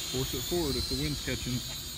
Force it forward if the wind's catching it.